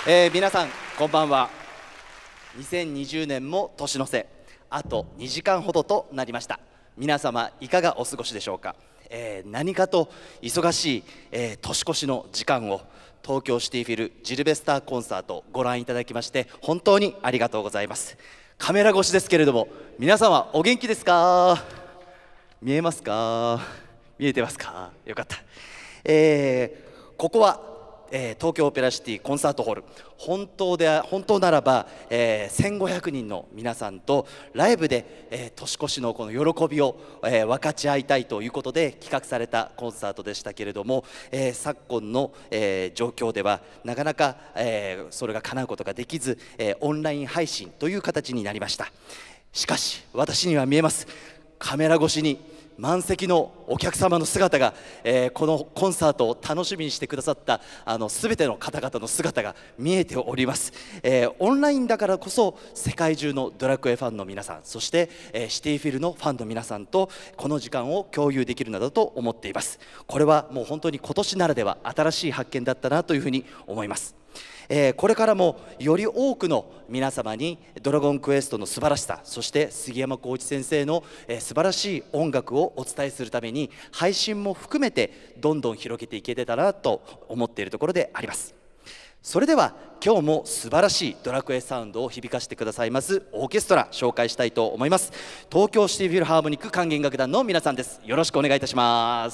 皆さんこんばんは。2020年も年の瀬、あと2時間ほどとなりました。皆様いかがお過ごしでしょうか。何かと忙しい、年越しの時間を東京シティフィルジルベスターコンサートご覧いただきまして本当にありがとうございます。カメラ越しですけれども皆様お元気ですか。見えますか。見えてますか。よかった。ここは東京オペラシティコンサートホール、本当ならば、1500人の皆さんとライブで、年越しのこの喜びを、分かち合いたいということで企画されたコンサートでしたけれども、昨今の、状況ではなかなか、それが叶うことができず、オンライン配信という形になりました。しかし私には見えます。カメラ越しに満席のお客様の姿が、このコンサートを楽しみにしてくださった全ての方々の姿が見えております。オンラインだからこそ世界中のドラクエファンの皆さん、そして、シティフィルのファンの皆さんとこの時間を共有できるなどと思っています。これはもう本当に今年ならでは新しい発見だったなというふうに思います。これからもより多くの皆様にドラゴンクエストの素晴らしさ、そして杉山浩一先生の素晴らしい音楽をお伝えするために配信も含めてどんどん広げていけたらと思っているところであります。それでは今日も素晴らしいドラクエサウンドを響かせてくださいますオーケストラ紹介したいと思います。東京シティフィルハーモニック管弦楽団の皆さんです。よろしくお願いいたします。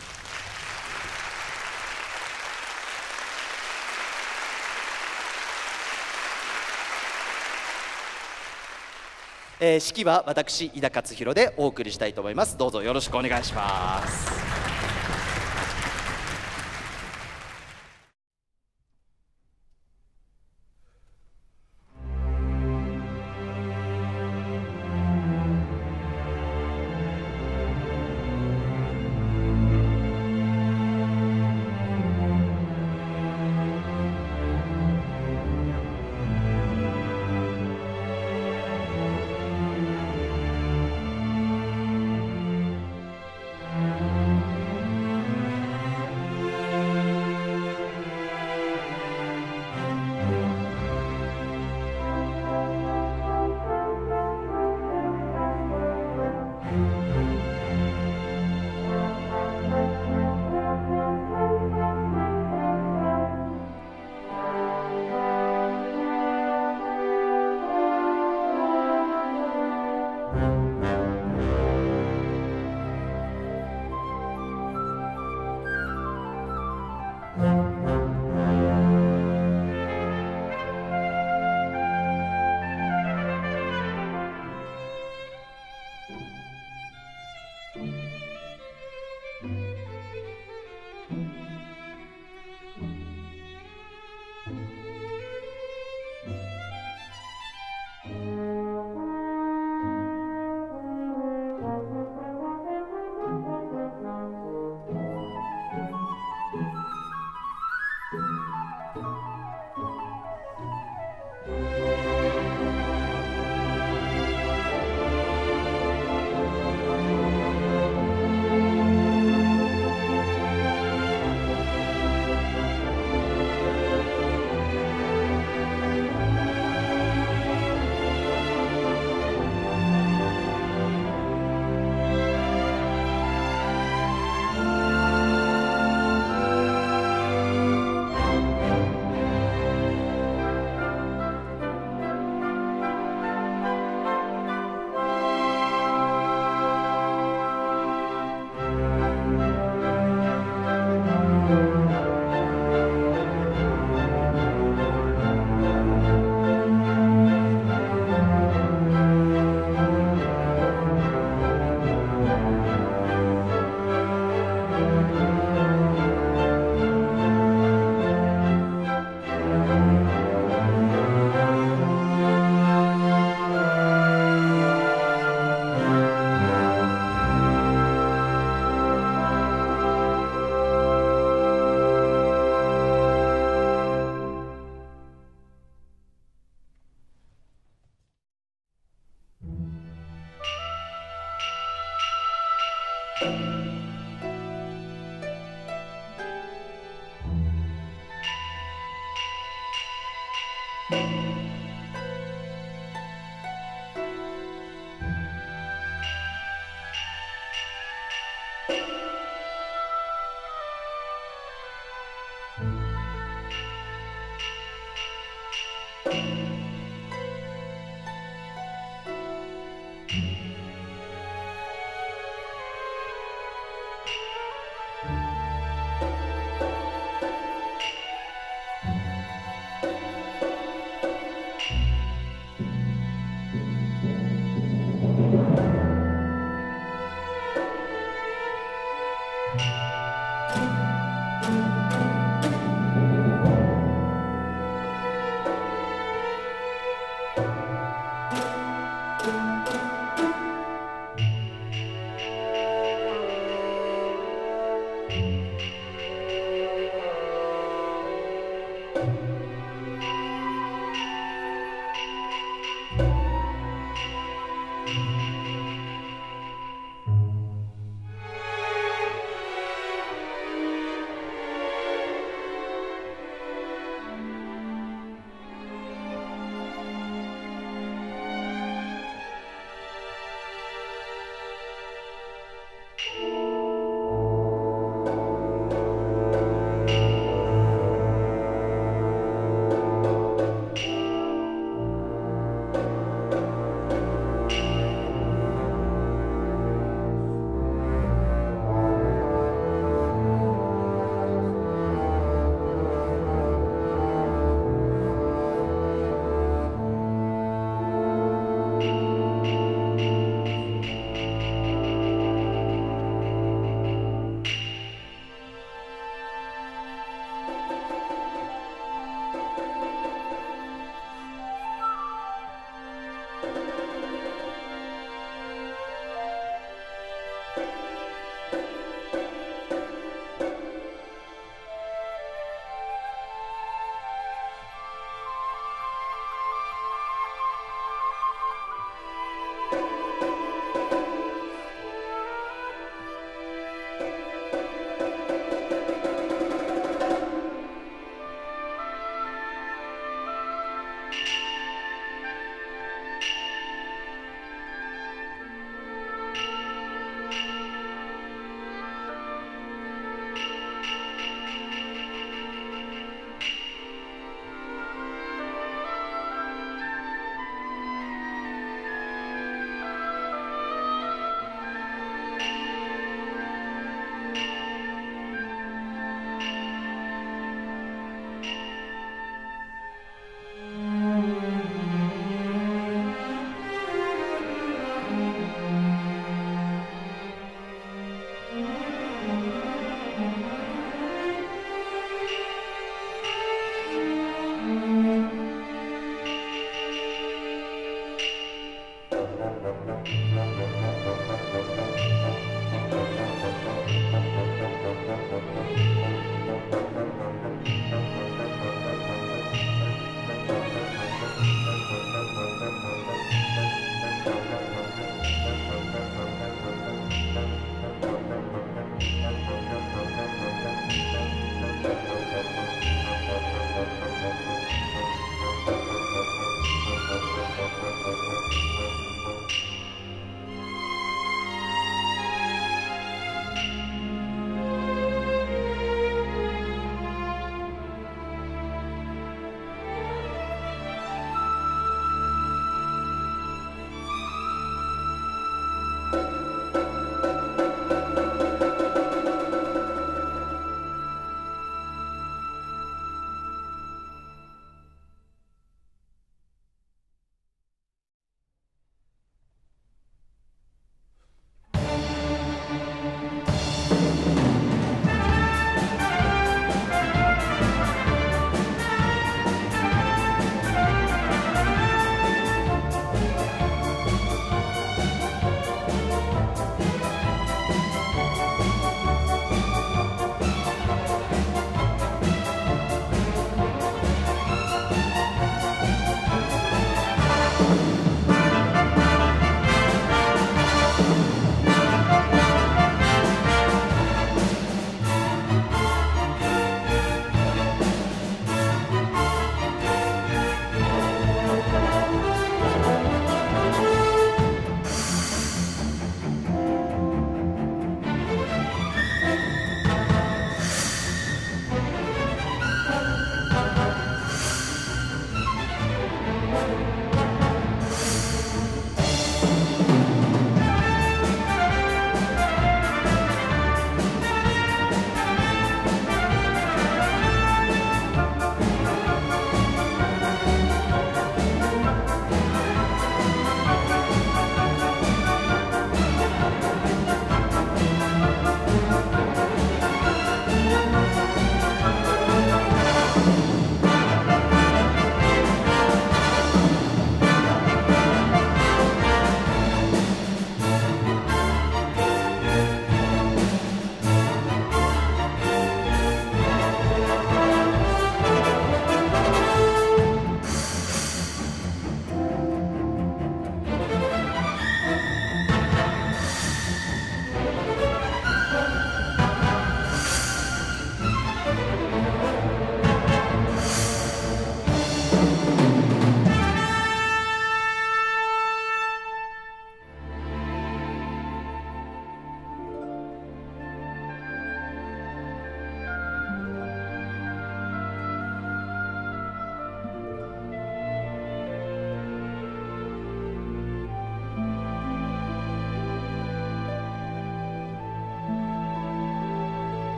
指揮は私井田勝弘でお送りしたいと思います。どうぞよろしくお願いします。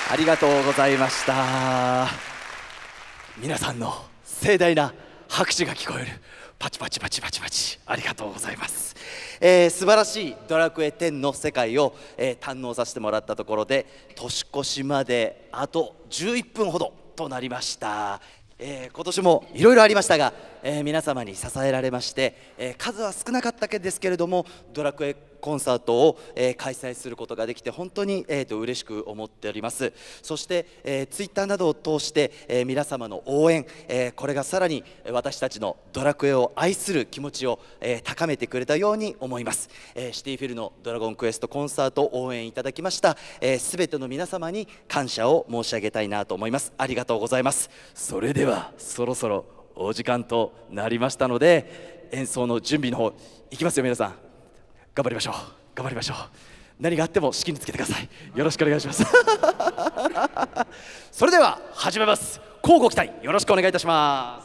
ありがとうございました。皆さんの盛大な拍手が聞こえる。パチパチパチパチパチ、ありがとうございます。素晴らしいドラクエ10の世界を、堪能させてもらったところで、年越しまであと11分ほどとなりました。今年もいろいろありましたが、皆様に支えられまして、数は少なかったですけれどもドラクエコンサートを、開催することができて本当に、嬉しく思っております。そして、ツイッターなどを通して、皆様の応援、これがさらに私たちのドラクエを愛する気持ちを、高めてくれたように思います。シティフィルのドラゴンクエストコンサートを応援いただきました、すべての皆様に感謝を申し上げたいなと思います。ありがとうございます。それではそろそろお時間となりましたので、演奏の準備の方いきますよ。皆さん頑張りましょう、頑張りましょう。何があっても式につけてください。よろしくお願いします。それでは始めます。乞うご期待よろしくお願いいたします。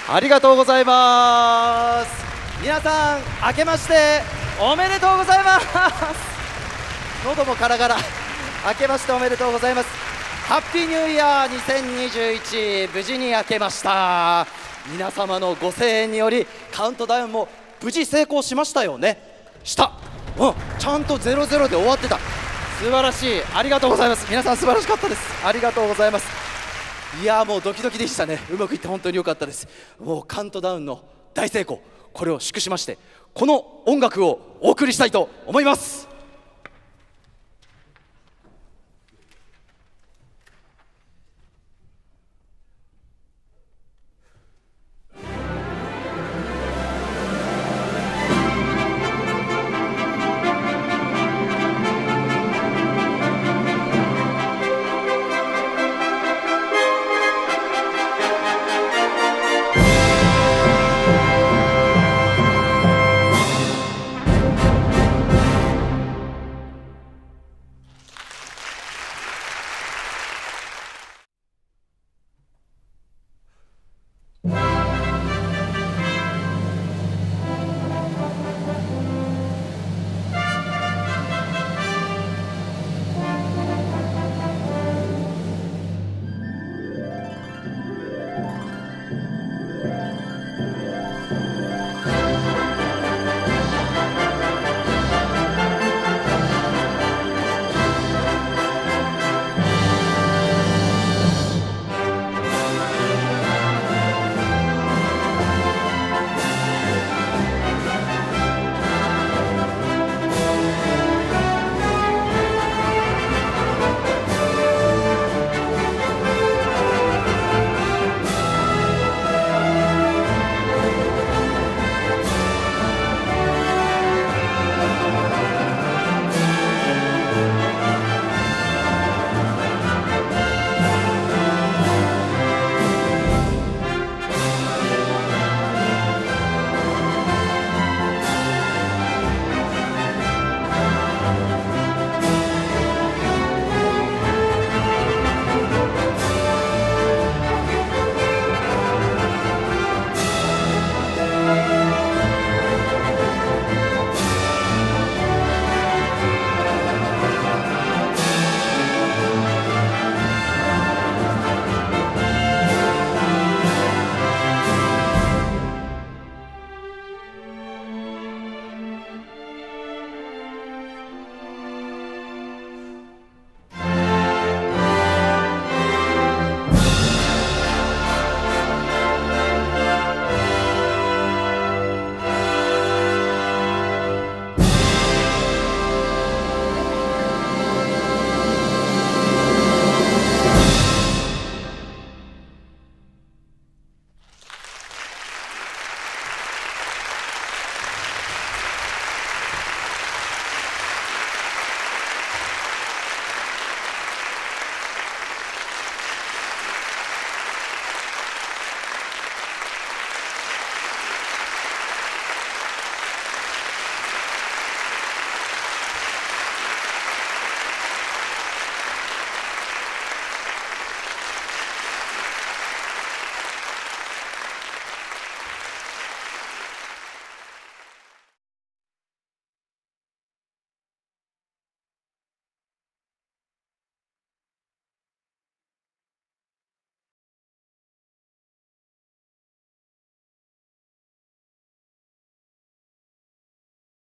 ありがとうございます。皆さん明けましておめでとうございます。喉もカラカラ。明けましておめでとうございます。ハッピーニューイヤー2021、無事に明けました。皆様のご声援によりカウントダウンも無事成功しましたよね。した、ちゃんと00で終わってた。素晴らしい。ありがとうございます。皆さん素晴らしかったです。ありがとうございます。いやー、もうドキドキでしたね。うまくいって本当に良かったです。もうカウントダウンの大成功、これを祝しましてこの音楽をお送りしたいと思います。